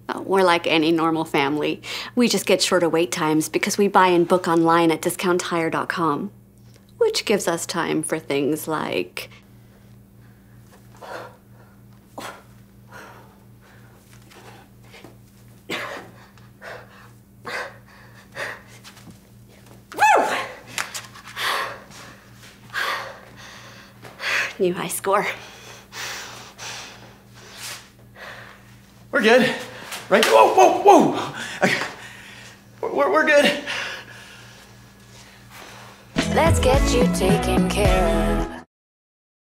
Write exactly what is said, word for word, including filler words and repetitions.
Oh, we're like any normal family. We just get shorter wait times because we buy and book online at discount tire dot com, which gives us time for things like new high score. We're good, right? Whoa, whoa, whoa! Okay. We're, we're good. Let's get you taken care of.